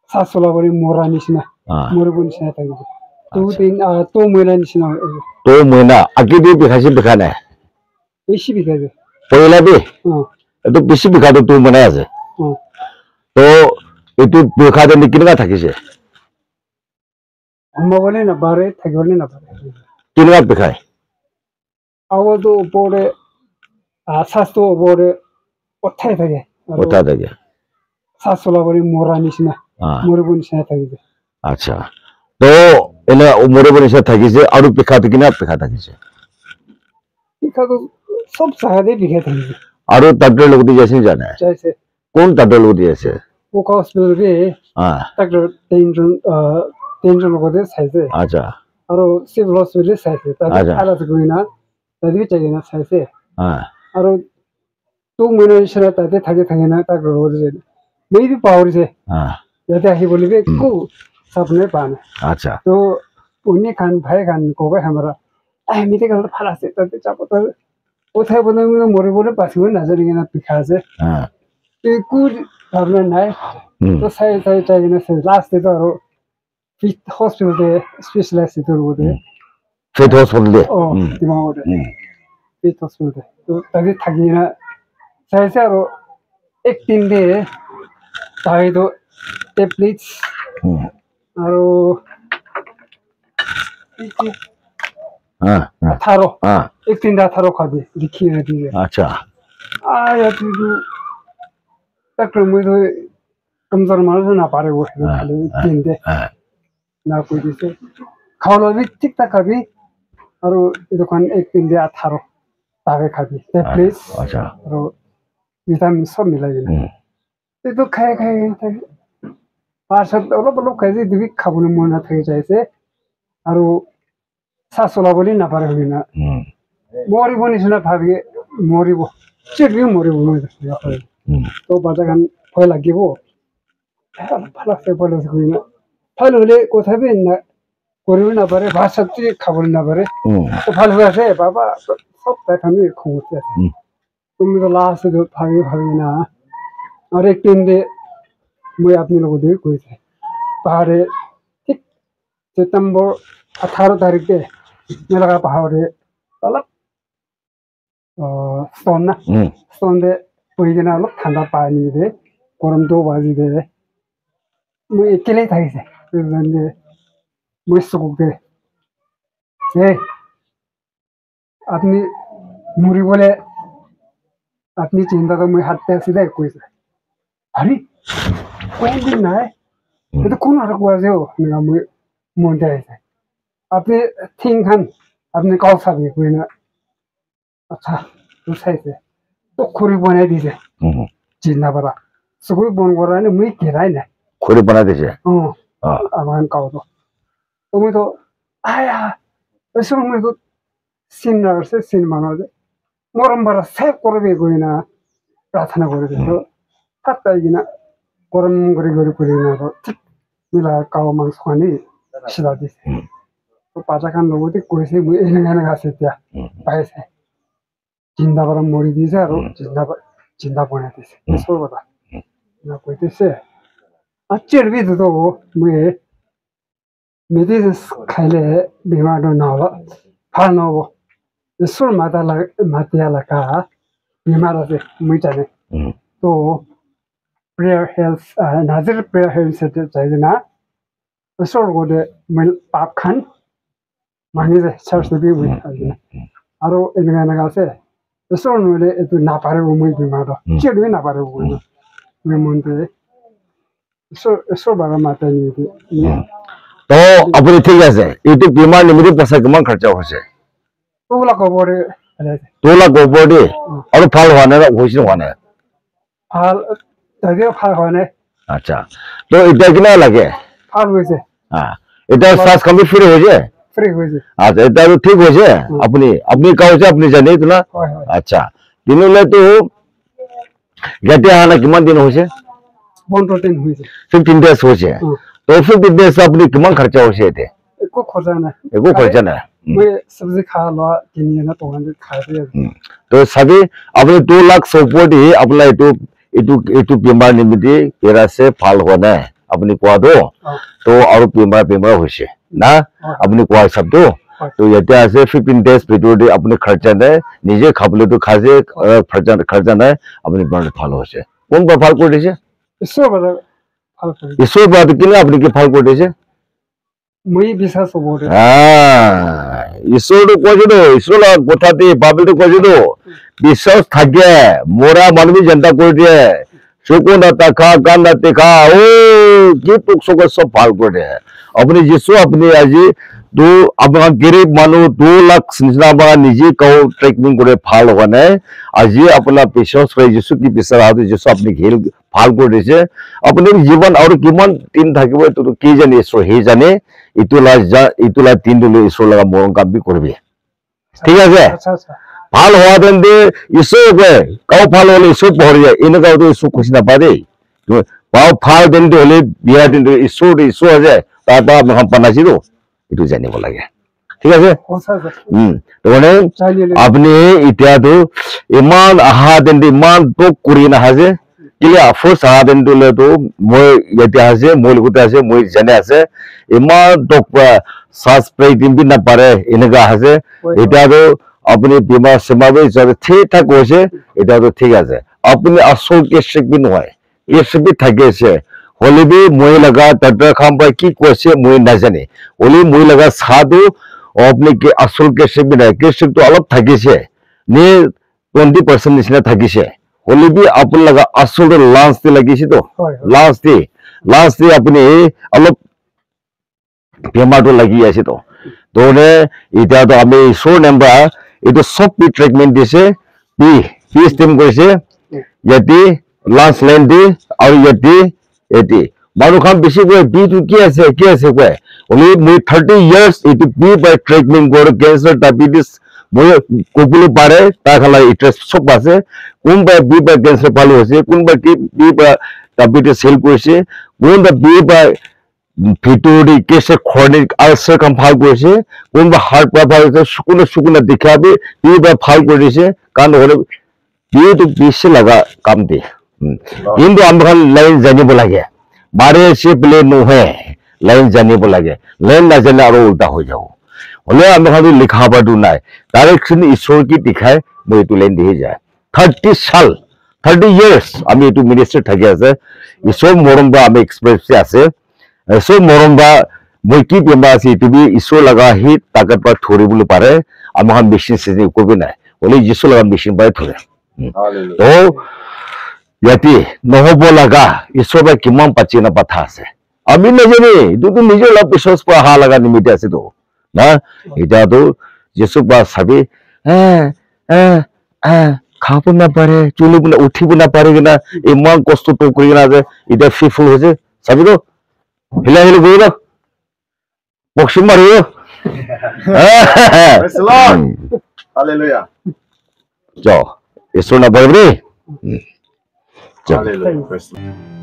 सासोला बरी मोरा निसिना मोरबो निसिना थायो तो मैना निसिना तो मैना आखि भी बिखासे बिखाने बेसी बिखाजे पहिला भी तो बेसी बिखा तो मैना আছে तो एतु बिखादे निकिनगा थाकिसे हमबले ना बारे थागले ना बारे किनगा बिखाय आवतो ओपरे सासो ओपरे ओथाय थागे सासोला बरी मोरा निसिना मोरबो निसिना थायो अच्छा तो एने मोरबो निसिना थाकिसे आरो बिखाते किना बिखा थाकिसे बिखा तो सब सादे बिखा थाकिसे आरो डॉक्टर लोग जैसे जाना है जैसे कौन डॉक्टर लोग जैसे वो हॉस्पिटल के डॉक्टर टेंशन लोग दे साइसे अच्छा और सिविल हॉस्पिटल साइसे ताकि आला से कोई ना तभी चाहिए ना साइसे और तो मैंने इशारा ताकि थाके ना डॉक्टर लोग दे मैं भी पावर से जैसे ही बोली भी को सपने पाने अच्छा तो उन्हें खान भाई खान को भी हमारा मिटे कल फला से ताकि चापो तो उठाए बोले मुझे मोरे बोले पास में नजर नहीं ना पिखा से तो कुछ भावना नहीं तो सही चाहिए ना से लास्ट तो और फिट हॉस्पिटल दे स्पेशलाइज्ड तो वो दे फिट हॉस्पिटल दे दिमाग दे फिट हॉस्पिटल दे तो तभी थकी ना सही से और एक दिन दे ताकि तो टेबलेट्स और थारो एक दिन दा थारो खाबे लिखी रहती है अच्छा यार तू डॉक्टर मुझे कमजोर मानस ना पारे वो खाली दिन दे ना कोई दिसे खाओ भी ठीक ठाक खाबी और दुकान एक दिन दे थारो तावे खाबी टेबलेट्स अच्छा और विटामिन सब मिलाइए ये तो खाए पास अलग खाए दिबी खाबो मन थाके जायसे और सासोला बोली ना पारे होना मोरिबो निसिना भाबी मोरिबो चिरबी मोरिबो तो बाजागान भय लागिबो फला से बोले होइना फल होले कोथा भी ना कोरिबो ना पारे भात सब्जी खाबो ना पारे तो फल हुआ से बाबा सब खाने खुते तुम तो लास्ट जो भागी ना और एक दिन दे मैं अपने लोगों दे कोई थे पहाड़े ठीक सितंबर 18 तारीख के मेरा का पहाड़े अलग स्टोन ना स्टोन दे कोई दिन अलग ठंडा पानी दे गरम 2 बजे दे मैं अकेले था इसे फिर मैंने मैं सुबह दे अपनी मुरी बोले अपनी चिंता तो मैं हाथ पे सीधा कोई से अरे कोई दिन ना है तो कौन आ रहा है वो मेरा मुंडा है अपने थिंग खान अपने कॉल साबी कोई ना अच्छा तो सही से तो खुरी बना दीजिए चिंता बड़ा सुबह बन कर रहा है ना मैं कहता है ना खुरी बना दीजिए अब हम काउ तो मैं तो आया ऐसे मैं तो सीन से सीन बना दे मोरम बड़ा सेव कर भी कोई ना प्रार्थना कर दे तो खाता है कि ना गरम गरी कोई ना तो ठीक मिला काउ मांस खाने शिला दी तो पाचा खान लोगों थे कोई से मुझे इन्हें घासे दिया पैसे जिंदा बड़ा मोरी दी से और जिंदा बना दी से इसको बता ना कोई से अच्छे भी तो वो मुझे मेरे खाले बीमार ना हो फानो वो इसको माता लगा बीमार से मुझे जाने तो प्रेयर हेल्थ नाज़र प्रेयर हेल्थ से चाहिए ना इसको वो दे मिल आप खान मांगे से चर्च भी हुई आरो इनका ना कैसे इसको उन्होंने तो ना पारे वो मुझे बीमार हो चिड़ भी ना पारे वो मैं मानते इसको बारे माता नहीं थी तो अपनी ठीक है से इतने बीमार नहीं मुझे पैसा कम खर्चा हो से 2 लाख बोरे 2 लाख बोरे और फाल होने ना होशी होने फाल तभी फाल होने अच्छा तो इतना कितना लगे फाल हुए से इतना सांस कम फ्री हो जाए अच्छा इतना तो ठीक हो जाए अपनी काउ से अपनी जाने इतना अच्छा दिनों में तो गते आना किमान दिन हो जाए 15 हुई से 15 days हो जाए तो 15 days अपनी किमान खर्चा हो जाए थे एको खर्चा ना मैं सब्जी खा लो किन्हीं ना तो हम खाते हैं तो सभी अपने 2 लाख सपोर्ट ही अपना इतु बीमार निमित्त केरा से फाल होना है अपनी कोआ दो तो और पेमरा होइसे ना अपनी कोआ सब दो तो यते आसे 15 days भितर अपने खर्चा ने निजे खाबले तो खाजे खर्चा ने अपनी बंद फाल होइसे कोन बा फाल कर दिसे इसो बात किने अपनी के फाल कर दिसे মই বিশ্বাস হবরে ঈশ্বর তো কইছো ঈশ্বর কথাতে বাবিল তো কইছো বিশ্বাস থাকে মোরা মানবী জনতা করে দিয়ে सुकून खा गाना खा ओ की तुक सो सब फाल कर दे अपनी जिसो अपनी आज दो अब गरीब मानु 2 लाख सिंजना बा निजे को ट्रेकिंग करे फाल होने आज अपना विश्वास रे जिसो की बिसरा आदि जिसो अपनी घेल फाल कर दिसे अपने जीवन और किमान दिन থাকিব तो की जाने ईश्वर हे जाने इतुला 3 दिले ईश्वर लगा मोरंग काम भी करबे ठीक है अच्छा फाल हुआ दे इसो के काउ फाल होले इसो पहरिया इन का तो इसो खुश ना पादे पाव फाल दिन होले बिया दिन इसो है ताता हम पनासी दो इतु जाने बोला गया ठीक है तो ने अपने इत्या तो इमान आहा दिन इमान तो कुरी ना हाजे किले फर्स्ट आहा दिन ले तो मोय यते हाजे मोल गुता हाजे मोय जाने हाजे इमान तो सास पे दिन भी ना पारे इनका हाजे इत्या तो अपने बीमा समावे जब ठीक ठाक होसे এটা তো ঠিক আছে আপনি আসল কে শিখবি নয় এই শিখবি থাকে সে হলে বি মই লাগা তটা খাম পাই কি কোসে মই না জানে ওলি মই লাগা সাধু আপনি কে আসল কে শিখবি না কে শিখ তো অলপ থাকিছে নে 20% নিচিনা থাকিছে হলে বি আপন লাগা আসল লাঞ্চ তে লাগিছে তো লাঞ্চ তে আপনি অলপ বেমাৰটো লাগি আছে তো তোনে এটা তো আমি show number itu sop pi treatment dise pi stem koise yati last line di aur yati maru kham bisi ko bi tu ki ase ko only moi 30 years itu pi by treatment gor cancer diabetes moi kopulu pare ta khala interest sop ase kun by bi by cancer palu ase kun by bi by diabetes cell koise kun by by ভিতরি কেসে chronic ulcer কাম ফাল করেছে কোন বা heart problem আছে শুকুনা দেখাবে B বা ফাল করেছে কারণ হলে বি তো বেশি লাগা কাম দে কিন্তু আমরা লাইন জানিব লাগে বারে সে প্লে নহে লাইন জানিব লাগে লাইন না জানলে আরো উল্টা হয়ে যাব হলে আমরা খালি লেখা বাদু নাই ডাইরেকশন ঈশ্বর কি দেখায় মই তো লাইন দিয়ে যায় 30 ইয়ার্স আমি এটু মিনিস্টার থাকি আছে ঈশ্বর মরম বা আমি এক্সপ্রেস আছে so moromba moi ki bema si to bi iso laga hi takat pa thori bulu pare amha machine se ko bi nai ole iso laga machine pa thore to yati nohobo laga iso ba kimam pachina patha ase ami na jeni du tu nije la বিশ্বাস pa ha laga nimite ase to na eta to yesu pa sabe খাবো না পারে চুলিব না উঠিব না পারে কিনা ইমান কষ্ট তো করি না যে এটা ফিফুল হয়েছে সাবি তো हिला हिला गयो बक्सिङ मारियो Praise the Lord. Hallelujah. जो यसो न भयो रे Hallelujah. Praise the Lord.